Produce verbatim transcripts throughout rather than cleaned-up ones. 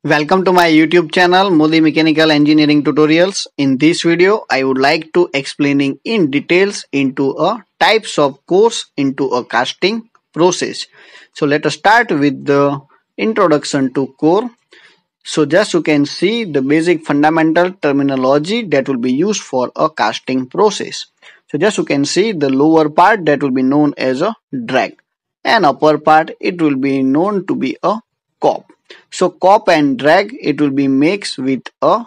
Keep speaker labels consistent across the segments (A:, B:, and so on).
A: Welcome to my YouTube channel Modi Mechanical Engineering Tutorials. In this video, I would like to explaining in details into a types of cores into a casting process. So let us start with the introduction to core. So just you can see the basic fundamental terminology that will be used for a casting process. So just you can see the lower part that will be known as a drag and upper part it will be known to be a cop. So cop and drag it will be mixed with a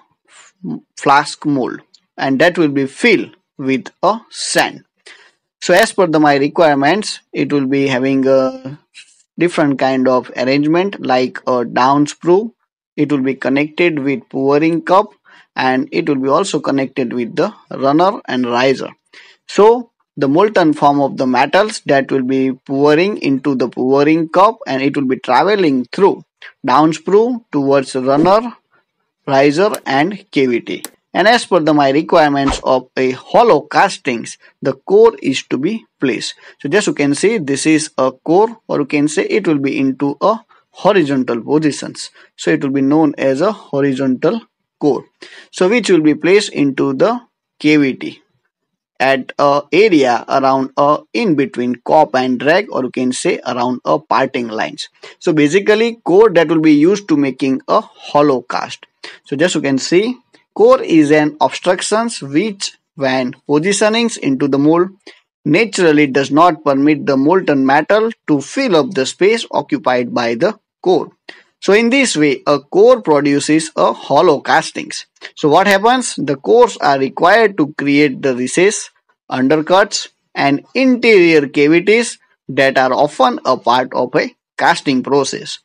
A: flask mold and that will be filled with a sand. So as per the my requirements it will be having a different kind of arrangement like a down sprue. It will be connected with pouring cup and it will be also connected with the runner and riser. So the molten form of the metals that will be pouring into the pouring cup and it will be traveling through down sprue towards runner, riser and cavity. And as per the my requirements of a hollow castings, the core is to be placed. So just you can see this is a core, or you can say it will be into a horizontal positions. So it will be known as a horizontal core. So which will be placed into the cavity at a area around a in between cop and drag, or you can say around a parting lines. So basically core that will be used to making a hollow cast. So just you can see core is an obstructions which when positionings into the mold naturally does not permit the molten metal to fill up the space occupied by the core. So in this way a core produces a hollow castings. So what happens? The cores are required to create the recess, undercuts and interior cavities that are often a part of a casting process.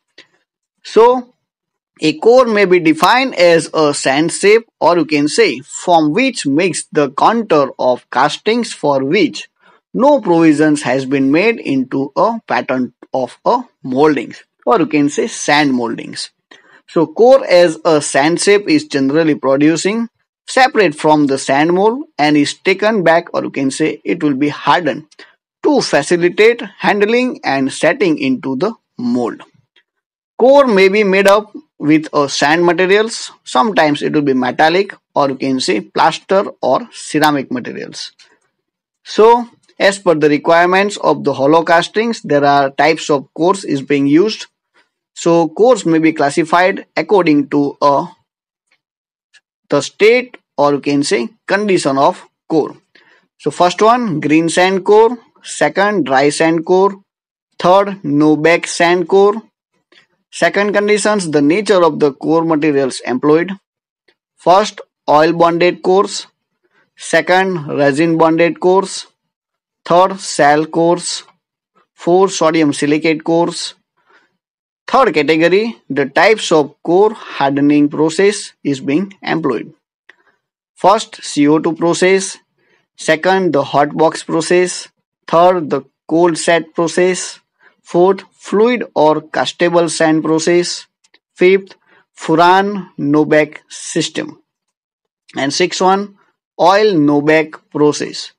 A: So a core may be defined as a sand shape, or you can say from which makes the contour of castings for which no provisions has been made into a pattern of a moldings, or you can say sand moldings. So core as a sand shape is generally producing separate from the sand mold and is taken back, or you can say it will be hardened to facilitate handling and setting into the mold. Core may be made up with a sand materials. Sometimes it will be metallic, or you can say plaster or ceramic materials. So as per the requirements of the hollow castings, there are types of cores is being used. So cores may be classified according to uh, the state, or you can say condition of core. So first one green sand core, second dry sand core, third no back sand core. Second conditions the nature of the core materials employed. First oil bonded cores, second resin bonded cores, third shell cores, fourth sodium silicate cores. Third category, the types of core hardening process is being employed. First, C O two process. Second, the hot box process. Third, the cold set process. Fourth, fluid or castable sand process. Fifth, Furan no-back system. And sixth one, oil no-back process.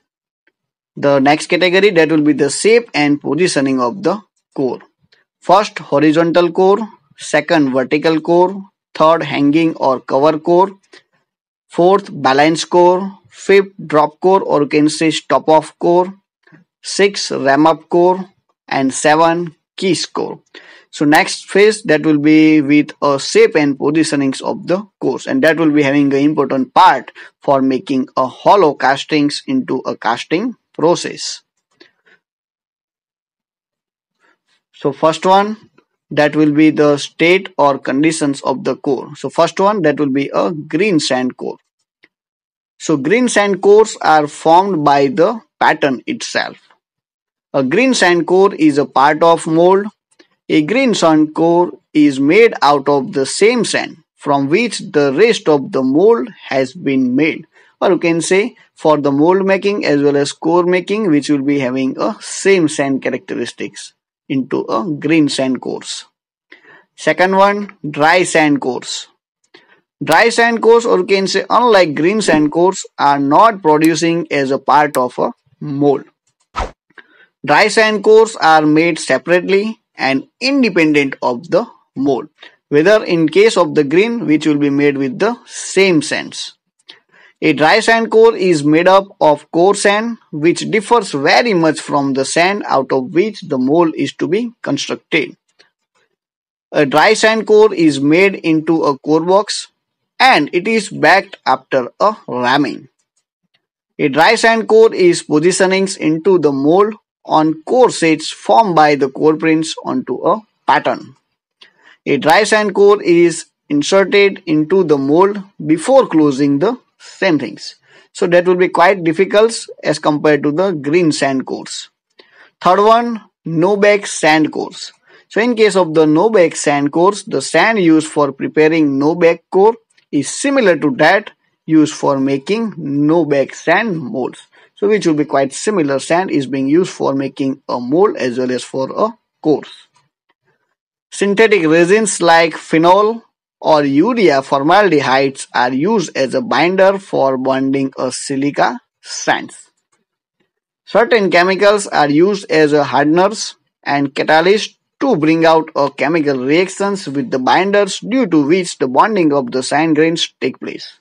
A: The next category that will be the shape and positioning of the core. First horizontal core, second vertical core, third hanging or cover core, fourth balance core, fifth drop core or you can say stop off core, sixth ram up core and seven keys core. So next phase that will be with a shape and positionings of the cores, and that will be having an important part for making a hollow castings into a casting process. So first one that will be the state or conditions of the core. So first one that will be a green sand core. So green sand cores are formed by the pattern itself. A green sand core is a part of mold. A green sand core is made out of the same sand from which the rest of the mold has been made. Or you can say for the mold making as well as core making which will be having a same sand characteristics into a green sand cores. Second one, dry sand cores. Dry sand cores, or you can say unlike green sand cores, are not producing as a part of a mold. Dry sand cores are made separately and independent of the mold, whether in case of the green, which will be made with the same sands. A dry sand core is made up of core sand, which differs very much from the sand out of which the mold is to be constructed. A dry sand core is made into a core box and it is backed after a ramming. A dry sand core is positionings into the mold on core sets formed by the core prints onto a pattern. A dry sand core is inserted into the mold before closing the same things. So that will be quite difficult as compared to the green sand cores. Third one, no-bake sand cores. So in case of the no-bake sand cores, the sand used for preparing no-bake core is similar to that used for making no-bake sand molds. So which will be quite similar. Sand is being used for making a mold as well as for a core. Synthetic resins like phenol or urea formaldehydes are used as a binder for bonding a silica sands. Certain chemicals are used as a hardeners and catalysts to bring out a chemical reactions with the binders due to which the bonding of the sand grains take place.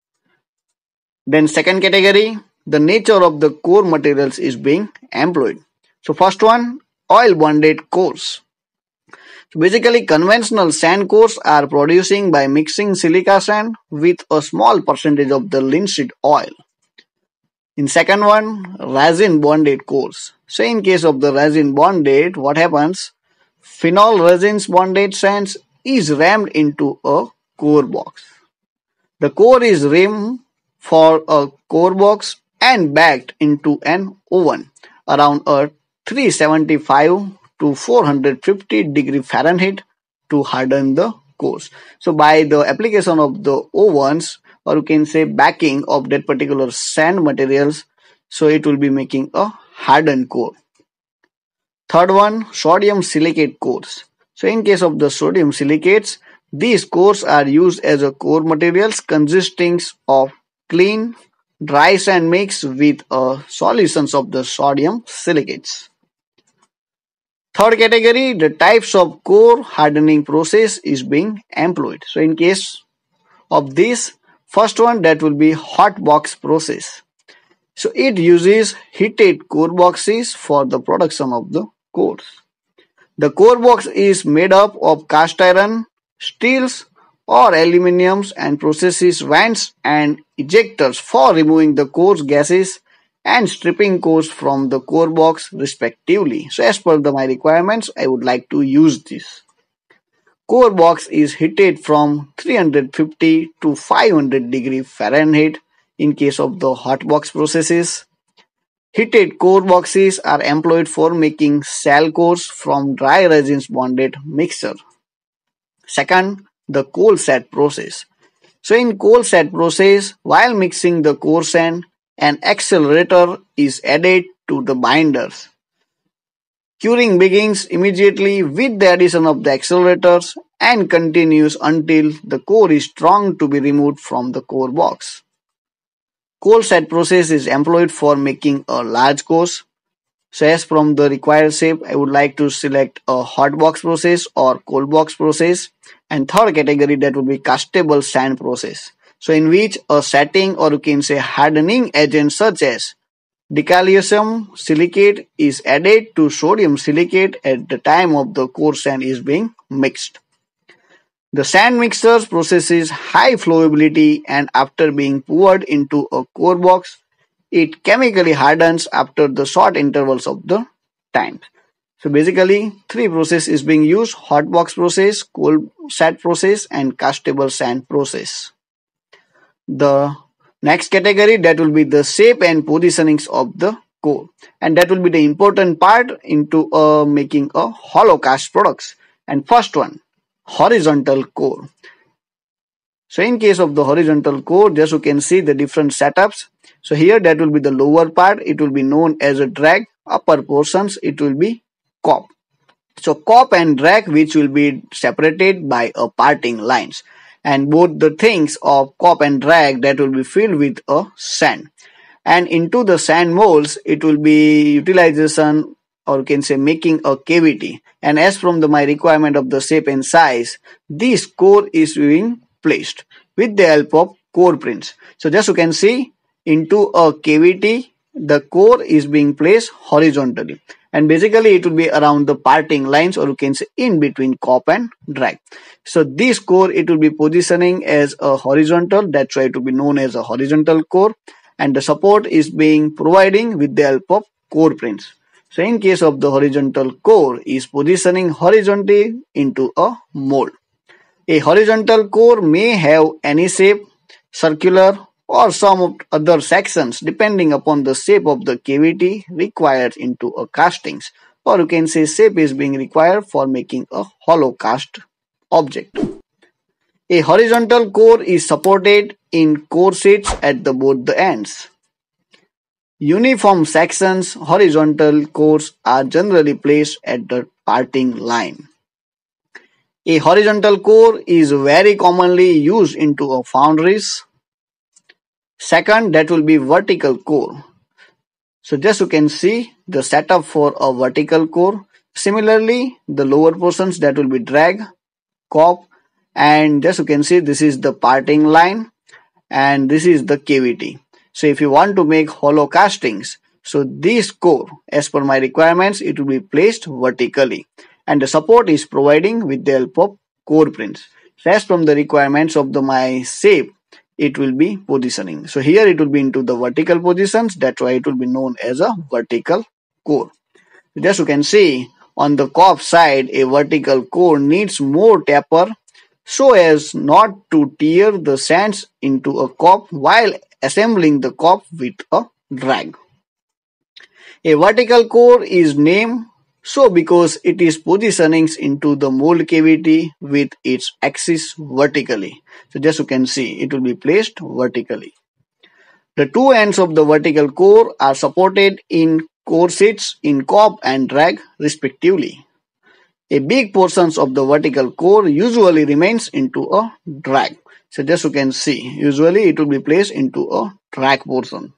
A: Then second category, the nature of the core materials is being employed. So first one, oil bonded cores. So basically conventional sand cores are producing by mixing silica sand with a small percentage of the linseed oil. In second one, resin bonded cores. So in case of the resin bonded, what happens? Phenol resins bonded sands is rammed into a core box. The core is rammed for a core box and backed into an oven around a three seventy-five to four fifty degree Fahrenheit to harden the cores. So by the application of the ovens, or you can say backing of that particular sand materials, so it will be making a hardened core. Third one, sodium silicate cores. So in case of the sodium silicates, these cores are used as a core materials consisting of clean dry sand mix with a solutions of the sodium silicates. Third category, the types of core hardening process is being employed. So in case of this, first one, that will be hot box process. So it uses heated core boxes for the production of the cores. The core box is made up of cast iron, steels or aluminiums and processes vents and ejectors for removing the core gases and stripping cores from the core box respectively. So as per the, my requirements, I would like to use this. Core box is heated from three fifty to five hundred degree Fahrenheit in case of the hot box processes. Heated core boxes are employed for making shell cores from dry resins bonded mixture. Second, the cold set process. So in cold set process, while mixing the core sand, an accelerator is added to the binders. Curing begins immediately with the addition of the accelerators and continues until the core is strong to be removed from the core box. Cold set process is employed for making a large cores. So as from the required shape, I would like to select a hot box process or cold box process. And third category, that would be castable sand process. So in which a setting or you can say hardening agent such as decalcium silicate is added to sodium silicate at the time of the core sand is being mixed. The sand mixers processes high flowability and after being poured into a core box, it chemically hardens after the short intervals of the time. So basically three process is being used: hot box process, cold set process and castable sand process. The next category, that will be the shape and positionings of the core, and that will be the important part into uh, making a hollow cast products. And first one, horizontal core. So in case of the horizontal core, just you can see the different setups. So here that will be the lower part, it will be known as a drag. Upper portions, it will be cop. So cop and drag, which will be separated by a parting lines. And both the things of cop and drag, that will be filled with a sand. And into the sand molds, it will be utilization or you can say making a cavity. And as from the my requirement of the shape and size, this core is being placed with the help of core prints. So just you can see into a cavity, the core is being placed horizontally. And basically it will be around the parting lines, or you can say in between cop and drag. So this core, it will be positioning as a horizontal. That's why it will be known as a horizontal core. And the support is being providing with the help of core prints. So in case of the horizontal core is positioning horizontally into a mold. A horizontal core may have any shape, circular or some other sections depending upon the shape of the cavity required into a castings, or you can say shape is being required for making a hollow cast object. A horizontal core is supported in core sheets at the both the ends. Uniform sections horizontal cores are generally placed at the parting line. A horizontal core is very commonly used into a foundries. Second, that will be vertical core. So just you can see the setup for a vertical core. Similarly, the lower portions, that will be drag, cop, and just you can see this is the parting line and this is the cavity. So if you want to make hollow castings, so this core, as per my requirements, it will be placed vertically and the support is providing with the help of core prints. So as from the requirements of the my shape, it will be positioning. So here it will be into the vertical positions. That's why it will be known as a vertical core. Just you can see on the cop side, a vertical core needs more taper so as not to tear the sands into a cop while assembling the cop with a drag. A vertical core is named so because it is positioning into the mold cavity with its axis vertically. So just you can see it will be placed vertically. The two ends of the vertical core are supported in core sheets in cop and drag respectively. A big portions of the vertical core usually remains into a drag. So just you can see usually it will be placed into a drag portion.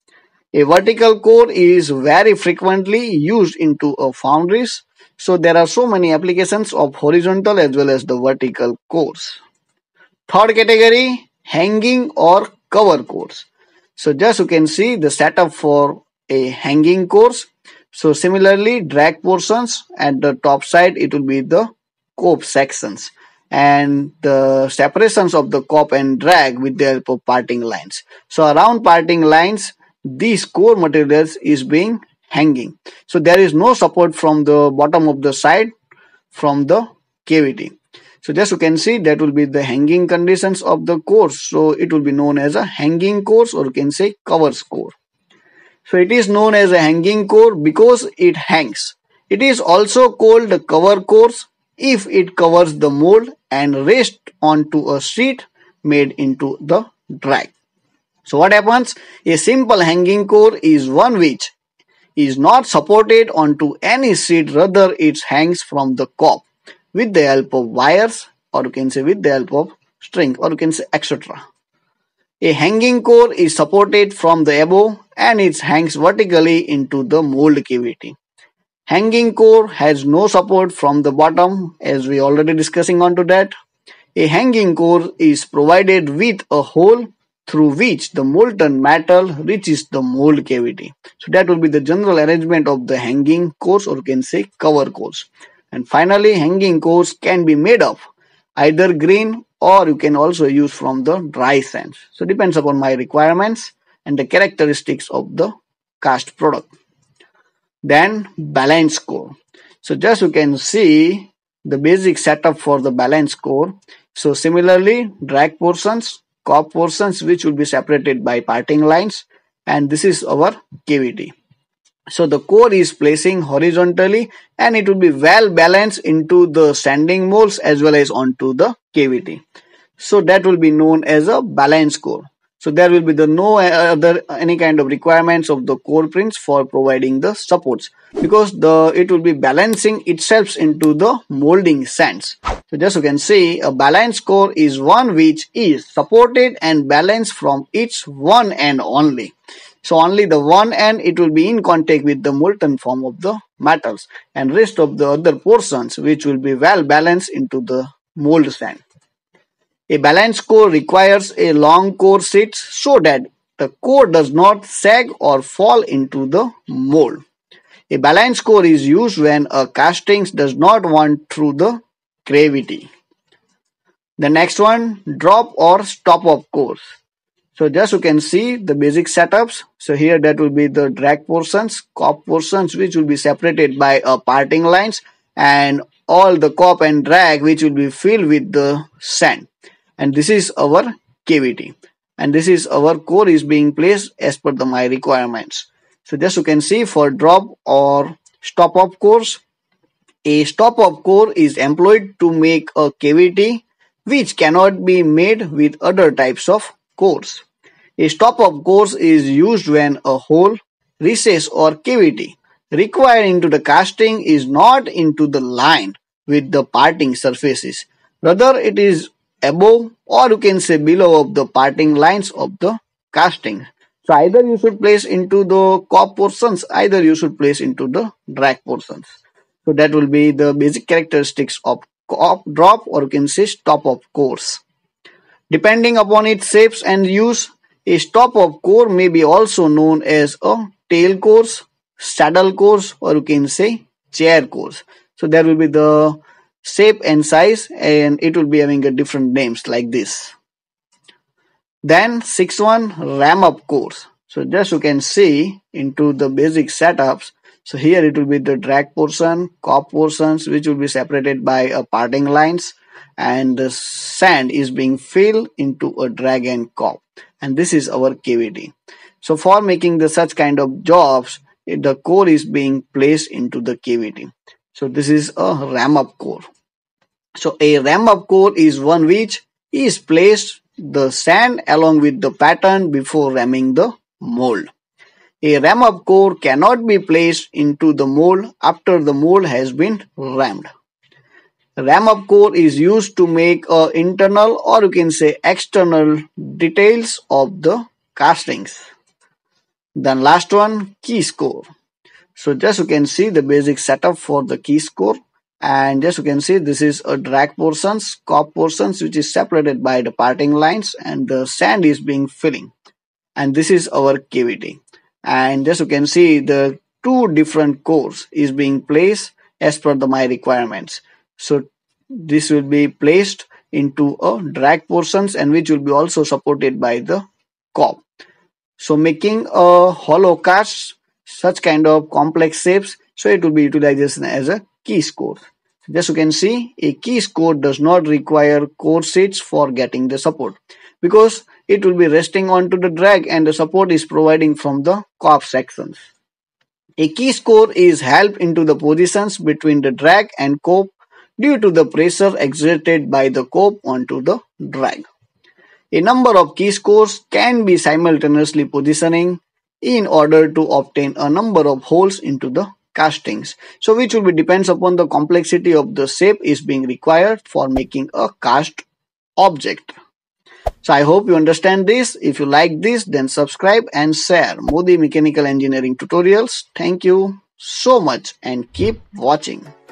A: A vertical core is very frequently used into a foundries. So there are so many applications of horizontal as well as the vertical cores. Third category, hanging or cover cores. So just you can see the setup for a hanging cores. So similarly, drag portions at the top side, it will be the cop sections and the separations of the cop and drag with the help of parting lines. So around parting lines, these core materials is being hanging. So there is no support from the bottom of the side from the cavity. So just you can see that will be the hanging conditions of the cores. So it will be known as a hanging cores, or you can say covers core. So it is known as a hanging core because it hangs. It is also called the cover cores if it covers the mold and rests onto a sheet made into the drag. So what happens? A simple hanging core is one which is not supported onto any sheet, rather it hangs from the cop with the help of wires, or you can say with the help of string, or you can say et cetera. A hanging core is supported from the above and it hangs vertically into the mold cavity. Hanging core has no support from the bottom, as we already discussing onto that. A hanging core is provided with a hole through which the molten metal reaches the mold cavity. So that will be the general arrangement of the hanging cores, or you can say cover cores. And finally, hanging cores can be made of either green or you can also use from the dry sands. So depends upon my requirements and the characteristics of the cast product. Then balance core. So just you can see the basic setup for the balance core. So similarly, drag portions, cop portions which will be separated by parting lines, and this is our cavity. So the core is placing horizontally and it will be well balanced into the sanding molds as well as onto the cavity. So that will be known as a balance core. So there will be the no other any kind of requirements of the core prints for providing the supports, because the it will be balancing itself into the molding sands. So just you can see a balance core is one which is supported and balanced from its one end only. So only the one end it will be in contact with the molten form of the metals, and rest of the other portions which will be well balanced into the mold sand. A balanced core requires a long core sheet so that the core does not sag or fall into the mold. A balanced core is used when a casting does not want through the gravity. The next one, drop or stop of cores. So just you can see the basic setups. So here that will be the drag portions, cop portions which will be separated by a parting lines, and all the cop and drag which will be filled with the sand. And this is our cavity. And this is our core is being placed as per the my requirements. So just you can see for drop or stop of cores, a stop of core is employed to make a cavity which cannot be made with other types of cores. A stop of cores is used when a hole, recess or cavity required into the casting is not into the line with the parting surfaces. Rather it is above or you can say below of the parting lines of the casting. So either you should place into the cop portions, either you should place into the drag portions. So that will be the basic characteristics of cop, drop or you can say stop of cores. Depending upon its shapes and use, a stop of core may be also known as a tail cores, saddle cores or you can say chair cores. So there will be the shape and size and it will be having a different names like this. Then sixth one, ram up cores. So just you can see into the basic setups. So here it will be the drag portion, cop portions which will be separated by a parting lines, and the sand is being filled into a drag and cop, and this is our cavity. So for making the such kind of jobs, the core is being placed into the cavity. So this is a ram up core. So a ram up core is one which is placed the sand along with the pattern before ramming the mold. A ram up core cannot be placed into the mold after the mold has been rammed. Ram up core is used to make uh, internal or you can say external details of the castings. Then last one, keys core. So just you can see the basic setup for the keys core, and just you can see this is a drag portions, cop portions which is separated by the parting lines, and the sand is being filling, and this is our cavity. And just you can see the two different cores is being placed as per the my requirements. So this will be placed into a drag portions and which will be also supported by the cop. So making a hollow cast such kind of complex shapes, so it will be utilized as a keys core. Just you can see a keys core does not require core sheets for getting the support because it will be resting onto the drag and the support is providing from the cop sections. A keys core is held into the positions between the drag and cop due to the pressure exerted by the cop onto the drag. A number of keys cores can be simultaneously positioning in order to obtain a number of holes into the castings. So which will be depends upon the complexity of the shape is being required for making a cast object. So I hope you understand this. If you like this, then subscribe and share Modi Mechanical Engineering Tutorials. Thank you so much and keep watching.